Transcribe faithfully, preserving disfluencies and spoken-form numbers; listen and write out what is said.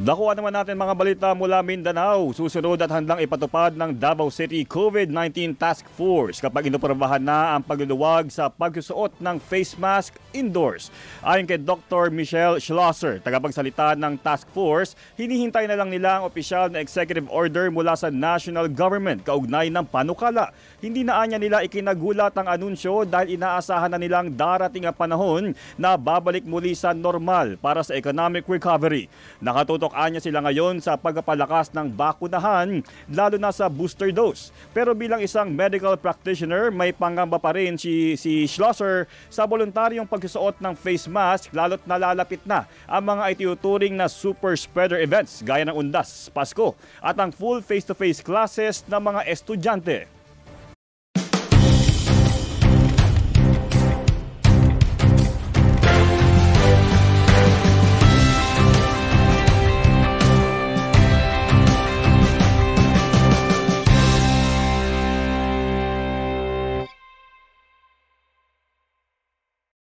Dakuan naman natin mga balita mula Mindanao. Susunod at handang ipatupad ng Davao City COVID nineteen Task Force kapag inuprobahan na ang pagluluwag sa pagsusuot ng face mask indoors. Ayon kay Doctor Michelle Schlosser, tagapagsalita ng Task Force, hinihintay na lang nila ang opisyal na executive order mula sa national government kaugnay ng panukala. Hindi na anya nila ikinagulat ang anunsyo dahil inaasahan na nilang darating ang panahon na babalik muli sa normal para sa economic recovery. Nakatutok anya sila ngayon sa pagpapalakas ng bakunahan, lalo na sa booster dose. Pero bilang isang medical practitioner, may pangamba pa rin si, si Schlosser sa voluntaryong pagsusuot ng face mask lalo't nalalapit na ang mga itinuturing na super spreader events gaya ng Undas, Pasko at ang full face-to-face classes ng mga estudyante.